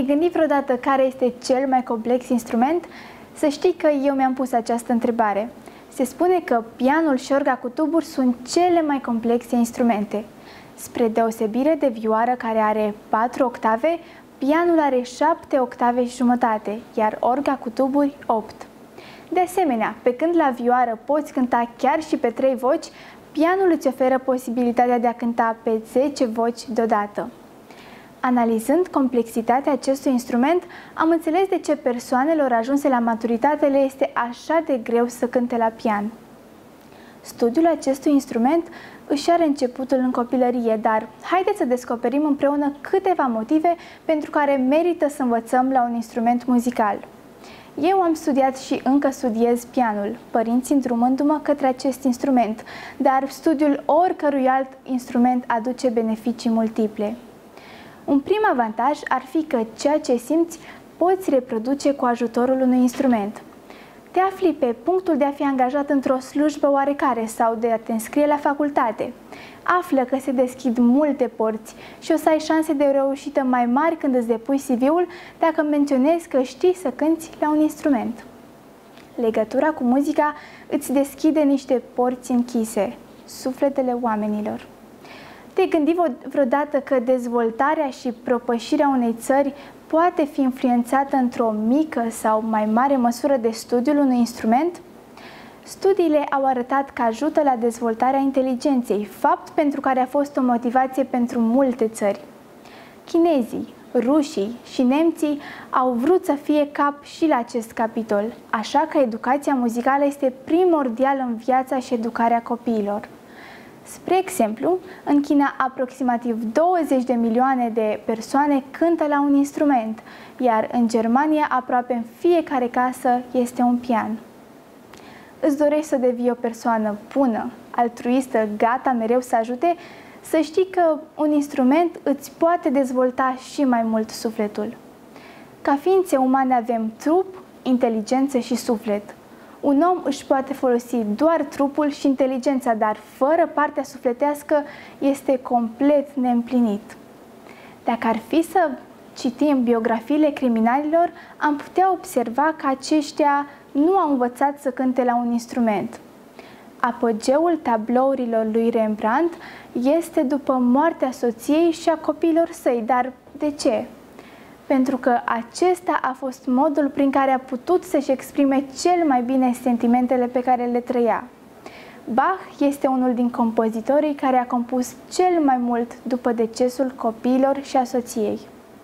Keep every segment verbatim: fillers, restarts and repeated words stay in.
Te-ai gândit vreodată care este cel mai complex instrument? Să știi că eu mi-am pus această întrebare. Se spune că pianul și orga cu tuburi sunt cele mai complexe instrumente. Spre deosebire de vioară, care are patru octave, pianul are șapte octave și jumătate, iar orga cu tuburi opt. De asemenea, pe când la vioară poți cânta chiar și pe trei voci, pianul îți oferă posibilitatea de a cânta pe zece voci deodată. Analizând complexitatea acestui instrument, am înțeles de ce persoanelor ajunse la maturitate le este așa de greu să cânte la pian. Studiul acestui instrument își are începutul în copilărie, dar haideți să descoperim împreună câteva motive pentru care merită să învățăm la un instrument muzical. Eu am studiat și încă studiez pianul, părinții îndrumându-mă către acest instrument, dar studiul oricărui alt instrument aduce beneficii multiple. Un prim avantaj ar fi că ceea ce simți poți reproduce cu ajutorul unui instrument. Te afli pe punctul de a fi angajat într-o slujbă oarecare sau de a te înscrie la facultate. Află că se deschid multe porți și o să ai șanse de reușită mai mari când îți depui C V-ul dacă menționezi că știi să cânți la un instrument. Legătura cu muzica îți deschide niște porți închise, sufletele oamenilor. Te-ai gândit vreodată că dezvoltarea și propășirea unei țări poate fi influențată într-o mică sau mai mare măsură de studiul unui instrument? Studiile au arătat că ajută la dezvoltarea inteligenței, fapt pentru care a fost o motivație pentru multe țări. Chinezii, rușii și nemții au vrut să fie cap și la acest capitol, așa că educația muzicală este primordială în viața și educarea copiilor. Spre exemplu, în China aproximativ douăzeci de milioane de persoane cântă la un instrument, iar în Germania aproape în fiecare casă este un pian. Îți dorești să devii o persoană bună, altruistă, gata mereu să ajute? Să știi că un instrument îți poate dezvolta și mai mult sufletul. Ca ființe umane avem trup, inteligență și suflet. Un om își poate folosi doar trupul și inteligența, dar fără partea sufletească este complet neîmplinit. Dacă ar fi să citim biografiile criminalilor, am putea observa că aceștia nu au învățat să cânte la un instrument. Apogeul tablourilor lui Rembrandt este după moartea soției și a copiilor săi, dar de ce? Pentru că acesta a fost modul prin care a putut să-și exprime cel mai bine sentimentele pe care le trăia. Bach este unul din compozitorii care a compus cel mai mult după decesul copiilor și a soției.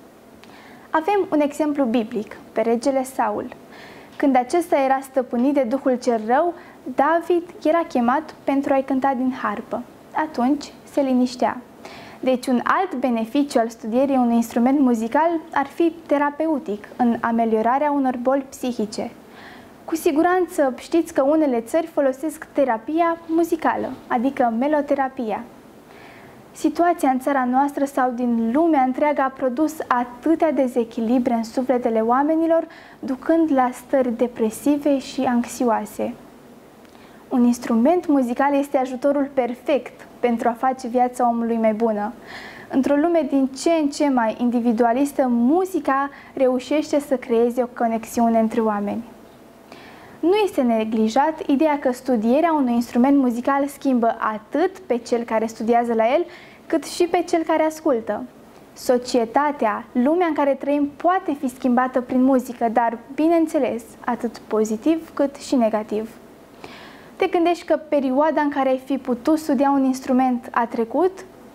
Avem un exemplu biblic, pe regele Saul. Când acesta era stăpânit de duhul cel rău, David era chemat pentru a-i cânta din harpă. Atunci se liniștea. Deci un alt beneficiu al studierii unui instrument muzical ar fi terapeutic, în ameliorarea unor boli psihice. Cu siguranță știți că unele țări folosesc terapia muzicală, adică meloterapia. Situația în țara noastră sau din lumea întreagă a produs atâtea dezechilibre în sufletele oamenilor, ducând la stări depresive și anxioase. Un instrument muzical este ajutorul perfect pentru a face viața omului mai bună. Într-o lume din ce în ce mai individualistă, muzica reușește să creeze o conexiune între oameni. Nu este neglijat ideea că studierea unui instrument muzical schimbă atât pe cel care studiază la el, cât și pe cel care ascultă. Societatea, lumea în care trăim, poate fi schimbată prin muzică, dar, bineînțeles, atât pozitiv cât și negativ. Te gândești că perioada în care ai fi putut studia un instrument a trecut?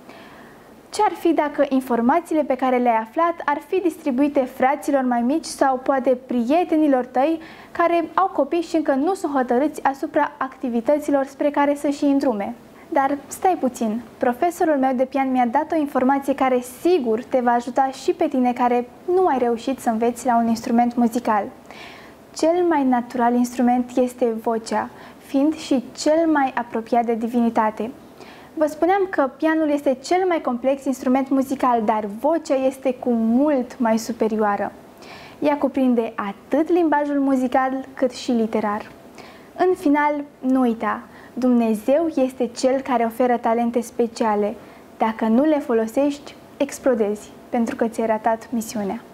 Ce ar fi dacă informațiile pe care le-ai aflat ar fi distribuite fraților mai mici sau poate prietenilor tăi care au copii și încă nu sunt hotărâți asupra activităților spre care să-și îndrume? Dar stai puțin, profesorul meu de pian mi-a dat o informație care sigur te va ajuta și pe tine care nu ai reușit să înveți la un instrument muzical. Cel mai natural instrument este vocea, fiind și cel mai apropiat de divinitate. Vă spuneam că pianul este cel mai complex instrument muzical, dar vocea este cu mult mai superioară. Ea cuprinde atât limbajul muzical cât și literar. În final, nu uita, Dumnezeu este Cel care oferă talente speciale. Dacă nu le folosești, explodezi, pentru că ți-ai ratat misiunea.